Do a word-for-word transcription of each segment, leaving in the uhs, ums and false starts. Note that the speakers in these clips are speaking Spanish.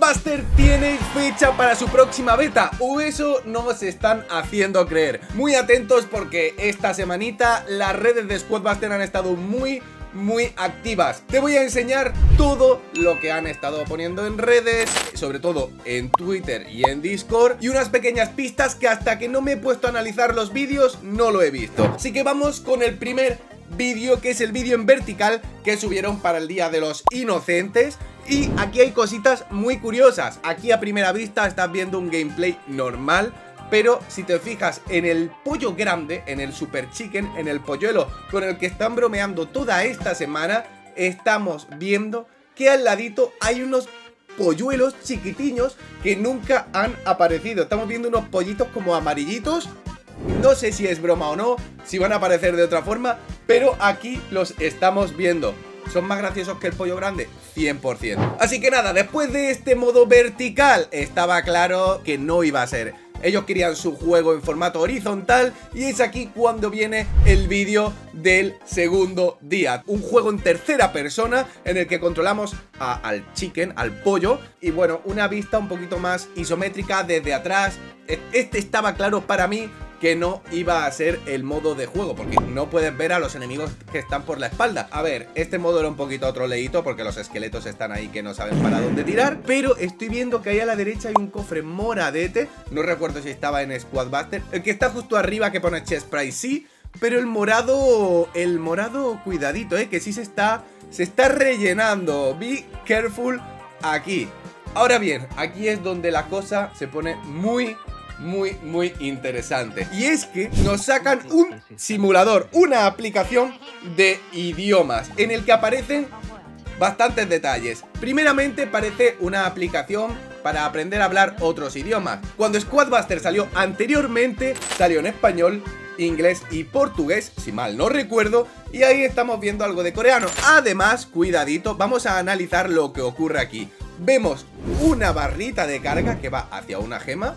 Squadbuster tiene fecha para su próxima beta, o eso nos están haciendo creer. Muy atentos porque esta semanita las redes de Squadbuster han estado muy... muy activas. Te voy a enseñar todo lo que han estado poniendo en redes, sobre todo en Twitter y en Discord, y unas pequeñas pistas que hasta que no me he puesto a analizar los vídeos no lo he visto. Así que vamos con el primer vídeo, que es el vídeo en vertical que subieron para el Día de los Inocentes. Y aquí hay cositas muy curiosas. Aquí a primera vista estás viendo un gameplay normal, pero si te fijas en el pollo grande, en el Super Chicken, en el polluelo con el que están bromeando toda esta semana, estamos viendo que al ladito hay unos polluelos chiquitiños que nunca han aparecido. Estamos viendo unos pollitos como amarillitos. No sé si es broma o no, si van a aparecer de otra forma, pero aquí los estamos viendo. ¿Son más graciosos que el pollo grande? cien por cien. Así que nada, después de este modo vertical, estaba claro que no iba a ser. Ellos querían su juego en formato horizontal y es aquí cuando viene el vídeo del segundo día. Un juego en tercera persona en el que controlamos a, al chicken, al pollo, y bueno, una vista un poquito más isométrica desde atrás. Este estaba claro para mí que no iba a ser el modo de juego, porque no puedes ver a los enemigos que están por la espalda. A ver, este modo era un poquito otro leíto porque los esqueletos están ahí que no saben para dónde tirar, pero estoy viendo que ahí a la derecha hay un cofre moradete. No recuerdo si estaba en Squadbuster. El que está justo arriba que pone Chest Price sí, pero el morado, el morado cuidadito, eh, que sí se está, se está rellenando. Be careful aquí. Ahora bien, aquí es donde la cosa se pone muy... muy, muy interesante. Y es que nos sacan un simulador, una aplicación de idiomas en el que aparecen bastantes detalles. Primeramente parece una aplicación para aprender a hablar otros idiomas. Cuando Squadbuster salió anteriormente, salió en español, inglés y portugués, si mal no recuerdo, y ahí estamos viendo algo de coreano. Además, cuidadito, vamos a analizar lo que ocurre aquí. Vemos una barrita de carga que va hacia una gema.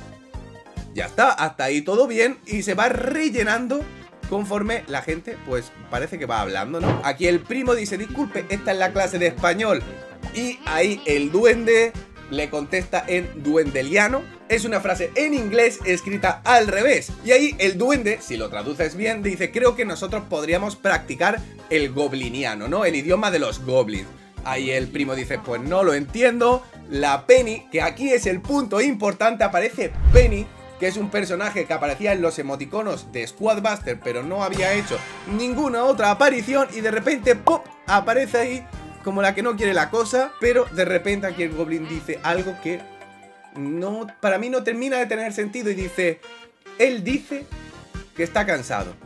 Ya está, hasta ahí todo bien, y se va rellenando conforme la gente, pues, parece que va hablando, ¿no? Aquí el primo dice, disculpe, esta es la clase de español. Y ahí el duende le contesta en duendeliano. Es una frase en inglés escrita al revés. Y ahí el duende, si lo traduces bien, dice, creo que nosotros podríamos practicar el gobliniano, ¿no? El idioma de los goblins. Ahí el primo dice, pues no lo entiendo. La Penny, que aquí es el punto importante, aparece Penny, que es un personaje que aparecía en los emoticonos de Squadbuster, pero no había hecho ninguna otra aparición, y de repente, ¡pop!, aparece ahí como la que no quiere la cosa, pero de repente aquí el Goblin dice algo que no, para mí no termina de tener sentido, y dice, él dice que está cansado.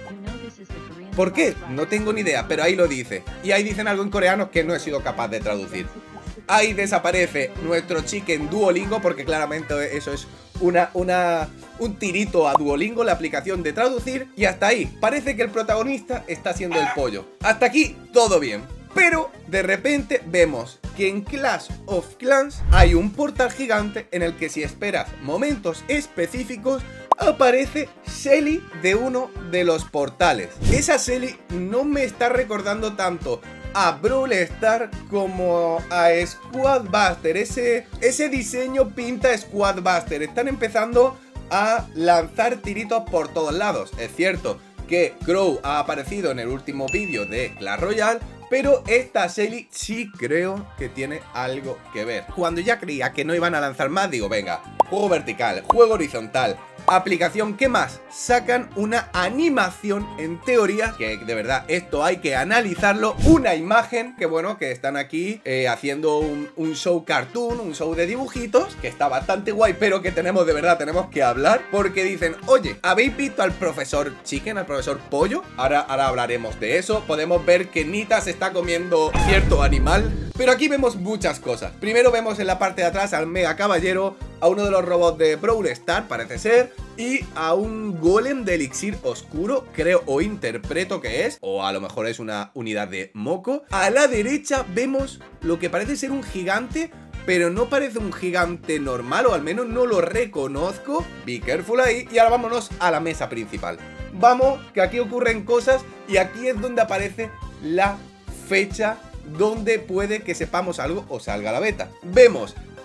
¿Por qué? No tengo ni idea, pero ahí lo dice. Y ahí dicen algo en coreano que no he sido capaz de traducir. Ahí desaparece nuestro chicken Duolingo, porque claramente eso es una, una, un tirito a Duolingo, la aplicación de traducir. Y hasta ahí, parece que el protagonista está siendo el pollo. Hasta aquí, todo bien. Pero de repente vemos que en Clash of Clans hay un portal gigante en el que si esperas momentos específicos aparece Shelly de uno de los portales. Esa Shelly no me está recordando tanto a Brawl Stars como a Squadbuster. Ese, ese diseño pinta Squadbuster. Están empezando a lanzar tiritos por todos lados. Es cierto que Crow ha aparecido en el último vídeo de Clash Royale, pero esta Shelly sí creo que tiene algo que ver. Cuando ya creía que no iban a lanzar más, digo, venga, juego vertical, juego horizontal, aplicación, ¿qué más? Sacan una animación, en teoría, que de verdad esto hay que analizarlo, una imagen, que bueno, que están aquí eh, haciendo un, un show cartoon, un show de dibujitos, que está bastante guay, pero que tenemos de verdad, tenemos que hablar, porque dicen, oye, ¿habéis visto al profesor Chicken, al profesor Pollo? Ahora, ahora hablaremos de eso. Podemos ver que Nita se está comiendo cierto animal, pero aquí vemos muchas cosas. Primero vemos en la parte de atrás al Mega Caballero, a uno de los robots de Brawl Stars, parece ser, y a un golem de elixir oscuro, creo o interpreto que es, o a lo mejor es una unidad de moco. A la derecha vemos lo que parece ser un gigante, pero no parece un gigante normal, o al menos no lo reconozco. Be careful ahí. Y ahora vámonos a la mesa principal. Vamos, que aquí ocurren cosas, y aquí es donde aparece la fecha donde puede que sepamos algo o salga la beta. Vemos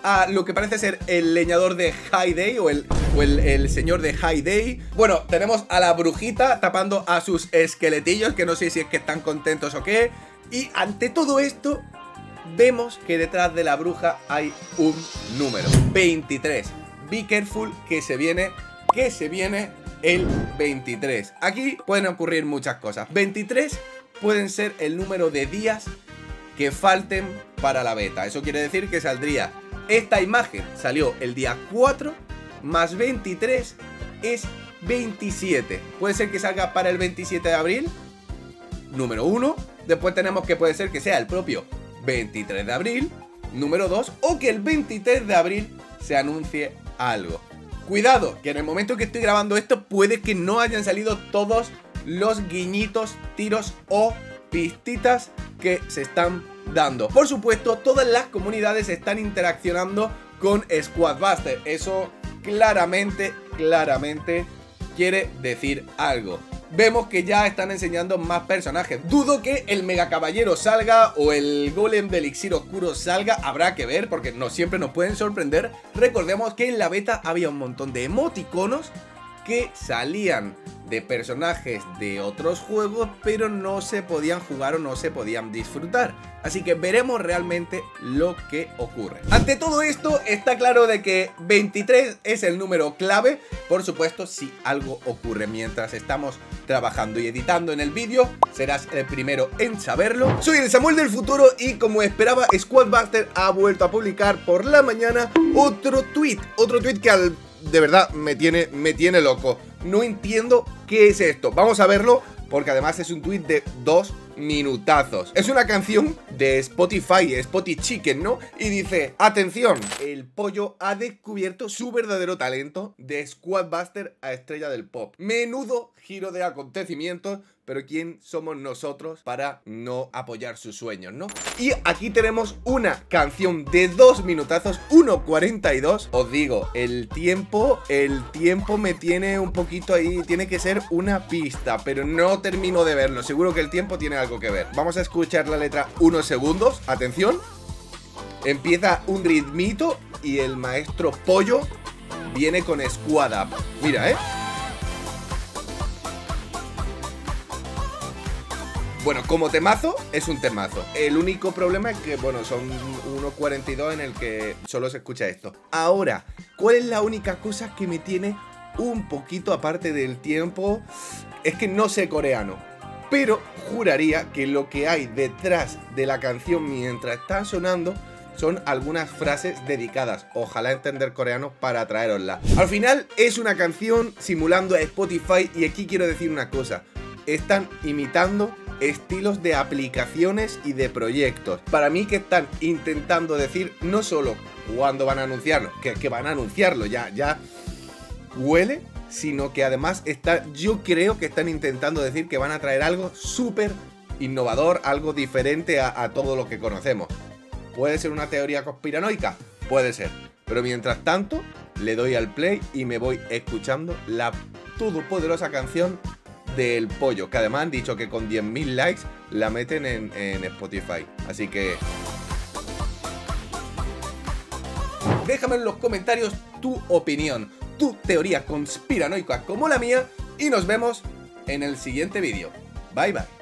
a lo que parece ser el leñador de High Day o el, o el, el señor de High Day. Bueno, tenemos a la brujita tapando a sus esqueletillos, que no sé si es que están contentos o qué. Y ante todo esto, vemos que detrás de la bruja hay un número, veintitrés. Be careful, que se viene, que se viene el veintitrés. Aquí pueden ocurrir muchas cosas. veintitrés pueden ser el número de días que falten para la beta. Eso quiere decir que saldría, esta imagen salió el día cuatro, más veintitrés es veintisiete. Puede ser que salga para el veintisiete de abril, número uno. Después tenemos que puede ser que sea el propio veintitrés de abril, número dos, o que el veintitrés de abril se anuncie algo. Cuidado, que en el momento que estoy grabando esto puede que no hayan salido todos los guiñitos, tiros o pistitas que se están dando. Por supuesto, todas las comunidades están interaccionando con Squadbuster. Eso claramente, claramente quiere decir algo. Vemos que ya están enseñando más personajes. Dudo que el Mega Caballero salga o el Golem de Elixir Oscuro salga. Habrá que ver porque no siempre nos pueden sorprender. Recordemos que en la beta había un montón de emoticonos que salían de personajes de otros juegos, pero no se podían jugar o no se podían disfrutar. Así que veremos realmente lo que ocurre. Ante todo esto, está claro de que veintitrés es el número clave. Por supuesto, si algo ocurre mientras estamos trabajando y editando en el vídeo, serás el primero en saberlo. Soy el Samuel del futuro y como esperaba, Squadbuster ha vuelto a publicar por la mañana otro tweet. Otro tweet que al... de verdad me tiene, me tiene loco. No entiendo qué es esto. Vamos a verlo porque además es un tweet de dos minutazos. Es una canción de Spotify, Spotty Chicken, ¿no? Y dice, atención, el pollo ha descubierto su verdadero talento de Squadbuster a estrella del pop. Menudo giro de acontecimientos, pero ¿quién somos nosotros para no apoyar sus sueños, no? Y aquí tenemos una canción de dos minutazos, uno cuarenta y dos. Os digo, el tiempo, el tiempo me tiene un poquito ahí, tiene que ser una pista, pero no termino de verlo. Seguro que el tiempo tiene algo que ver. Vamos a escuchar la letra unos segundos, atención. Empieza un ritmito y el maestro Pollo viene con Squad Up. Mira, ¿eh? Bueno, como temazo, es un temazo. El único problema es que, bueno, son uno cuarenta y dos en el que solo se escucha esto. Ahora, ¿cuál es la única cosa que me tiene un poquito aparte del tiempo? Es que no sé coreano, pero juraría que lo que hay detrás de la canción mientras está sonando son algunas frases dedicadas, ojalá entender coreano para traerosla. Al final es una canción simulando a Spotify y aquí quiero decir una cosa. Están imitando estilos de aplicaciones y de proyectos. Para mí que están intentando decir no solo cuándo van a anunciarlo, que, que van a anunciarlo, ya, ya huele, sino que además está, yo creo que están intentando decir que van a traer algo súper innovador, algo diferente a, a todo lo que conocemos. ¿Puede ser una teoría conspiranoica? Puede ser. Pero mientras tanto, le doy al play y me voy escuchando la todopoderosa canción del pollo, que además han dicho que con diez mil likes la meten en, en Spotify. Así que déjame en los comentarios tu opinión, tu teoría conspiranoica como la mía, y nos vemos en el siguiente vídeo. Bye bye.